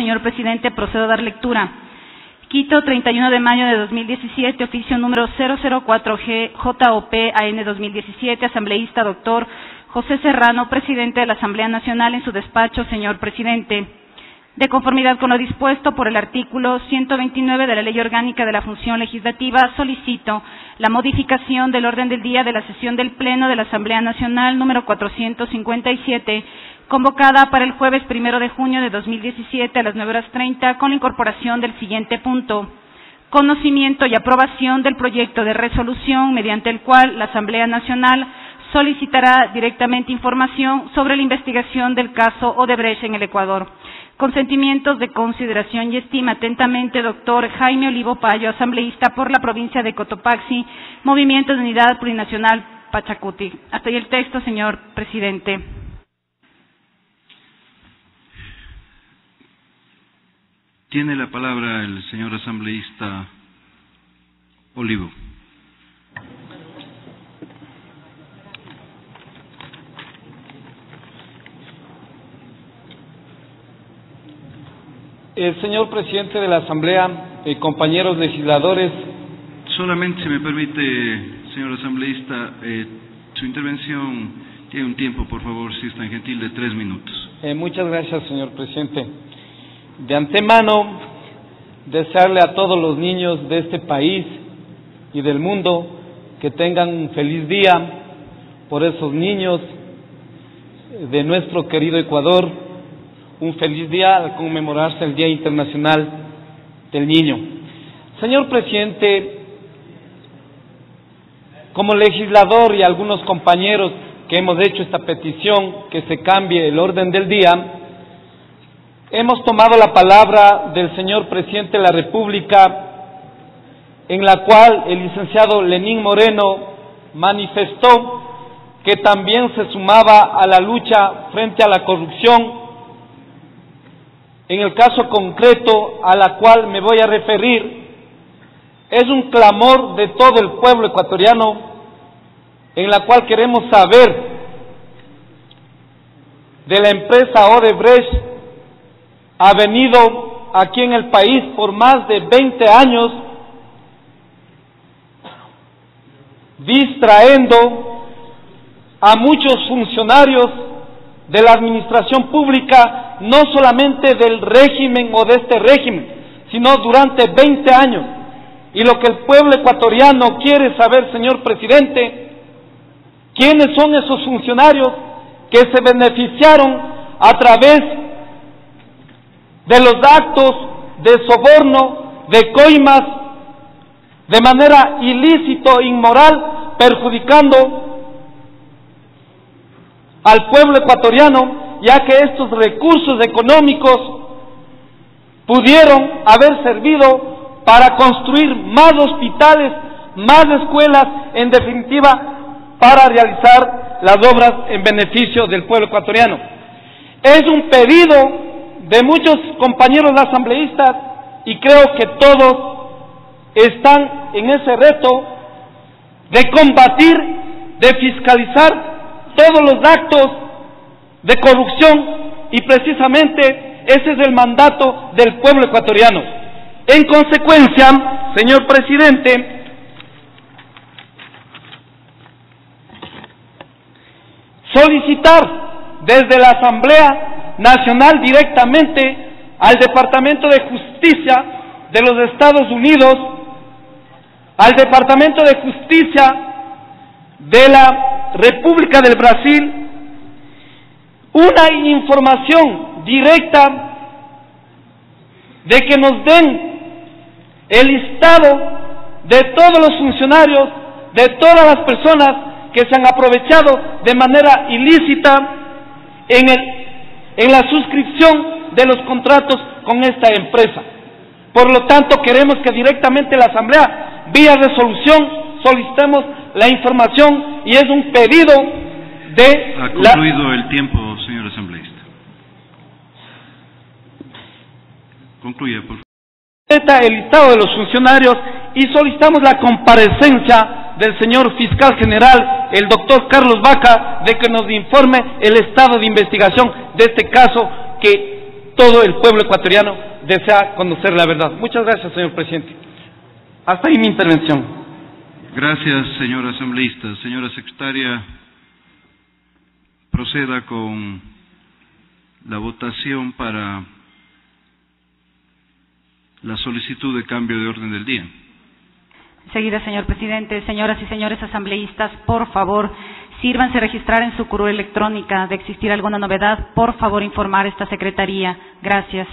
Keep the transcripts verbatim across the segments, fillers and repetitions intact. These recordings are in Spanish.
señor presidente, procedo a dar lectura. Quito, treinta y uno de mayo de dos mil diecisiete, oficio número cero cero cuatro G J O P A N dos mil diecisiete, asambleísta doctor José Serrano, presidente de la Asamblea Nacional, en su despacho, señor presidente. De conformidad con lo dispuesto por el artículo ciento veintinueve de la Ley Orgánica de la Función Legislativa, solicito la modificación del orden del día de la sesión del Pleno de la Asamblea Nacional número cuatrocientos cincuenta y siete, convocada para el jueves primero de junio de dos mil diecisiete a las nueve horas treinta, con la incorporación del siguiente punto: conocimiento y aprobación del proyecto de resolución mediante el cual la Asamblea Nacional solicitará directamente información sobre la investigación del caso Odebrecht en el Ecuador. Consentimientos de consideración y estima atentamente, doctor Jaime Olivo Payo, asambleísta por la provincia de Cotopaxi, Movimiento de Unidad Plurinacional Pachacuti. Hasta ahí el texto, señor presidente. Tiene la palabra el señor asambleísta Olivo. El señor presidente de la Asamblea, eh, compañeros legisladores. Solamente, si me permite, señor asambleísta, eh, su intervención tiene un tiempo, por favor, si es tan gentil, de tres minutos. Eh, muchas gracias, señor presidente. De antemano, desearle a todos los niños de este país y del mundo que tengan un feliz día por esos niños de nuestro querido Ecuador. Un feliz día al conmemorarse el Día Internacional del Niño. Señor presidente, como legislador y algunos compañeros que hemos hecho esta petición que se cambie el orden del día, hemos tomado la palabra del señor presidente de la República, en la cual el licenciado Lenín Moreno manifestó que también se sumaba a la lucha frente a la corrupción. En el caso concreto a la cual me voy a referir, es un clamor de todo el pueblo ecuatoriano, en la cual queremos saber de la empresa Odebrecht. Ha venido aquí en el país por más de veinte años, distrayendo a muchos funcionarios de la administración pública, no solamente del régimen o de este régimen, sino durante veinte años. Y lo que el pueblo ecuatoriano quiere saber, señor presidente, ¿quiénes son esos funcionarios que se beneficiaron a través de los actos de soborno, de coimas, de manera ilícito, inmoral, perjudicando al pueblo ecuatoriano, ya que estos recursos económicos pudieron haber servido para construir más hospitales, más escuelas, en definitiva, para realizar las obras en beneficio del pueblo ecuatoriano? Es un pedido de muchos compañeros asambleístas y creo que todos están en ese reto de combatir, de fiscalizar todos los actos de corrupción, y precisamente ese es el mandato del pueblo ecuatoriano. En consecuencia, señor presidente, solicitar desde la Asamblea Nacional directamente al Departamento de Justicia de los Estados Unidos, al Departamento de Justicia de la República del Brasil, una información directa de que nos den el listado de todos los funcionarios, de todas las personas que se han aprovechado de manera ilícita en, el, en la suscripción de los contratos con esta empresa. Por lo tanto, queremos que directamente la Asamblea, vía resolución, solicitemos la información, y es un pedido de... Ha concluido la... el tiempo, señor asambleísta. Concluya, por favor. El listado de los funcionarios, y solicitamos la comparecencia del señor fiscal general, el doctor Carlos Vaca, de que nos informe el estado de investigación de este caso que todo el pueblo ecuatoriano desea conocer la verdad. Muchas gracias, señor presidente. Hasta ahí mi intervención. Gracias, señor asambleísta. Señora secretaria, proceda con la votación para la solicitud de cambio de orden del día. Enseguida, señor presidente. Señoras y señores asambleístas, por favor, sírvanse registrar en su curul electrónica. De existir alguna novedad, por favor, informar a esta secretaría. Gracias.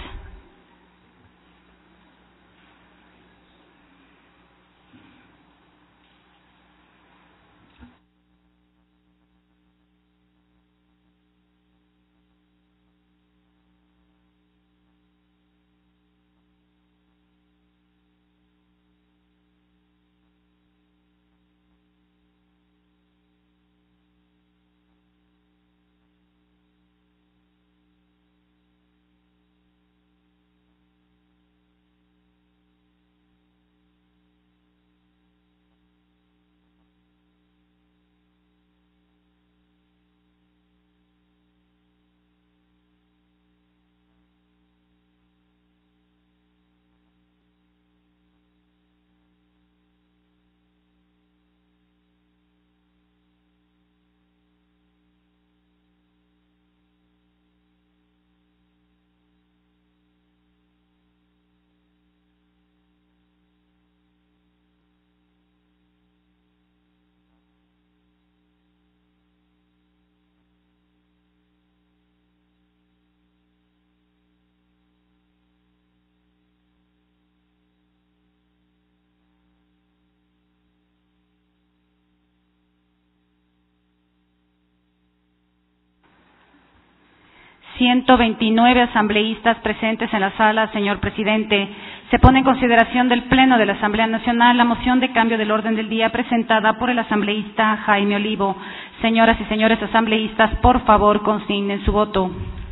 ciento veintinueve asambleístas presentes en la sala, señor presidente. Se pone en consideración del Pleno de la Asamblea Nacional la moción de cambio del orden del día presentada por el asambleísta Jaime Olivo. Señoras y señores asambleístas, por favor, consignen su voto.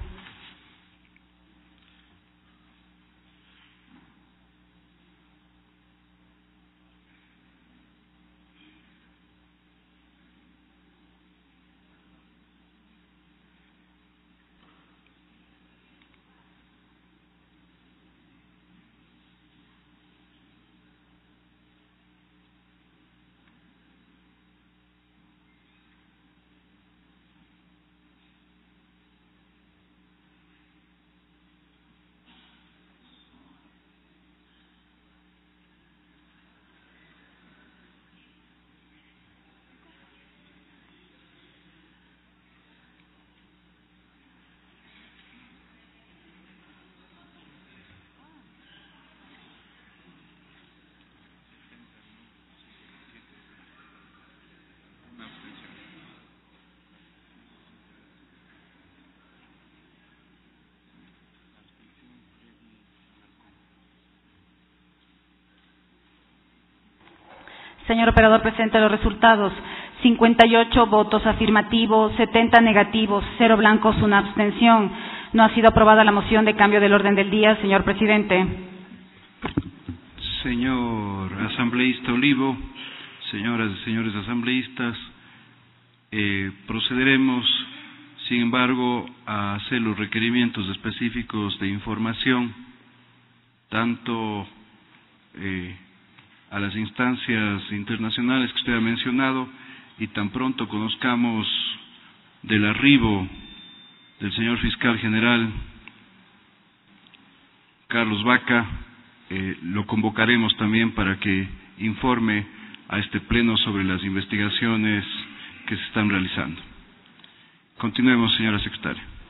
Señor operador, presente los resultados. cincuenta y ocho votos afirmativos, setenta negativos, cero blancos, una abstención. No ha sido aprobada la moción de cambio del orden del día, señor presidente. Señor asambleísta Olivo, señoras y señores asambleístas, eh, procederemos, sin embargo, a hacer los requerimientos específicos de información, tanto eh, a las instancias internacionales que usted ha mencionado, y tan pronto conozcamos del arribo del señor fiscal general Carlos Vaca, eh, lo convocaremos también para que informe a este pleno sobre las investigaciones que se están realizando. Continuemos, señora secretaria.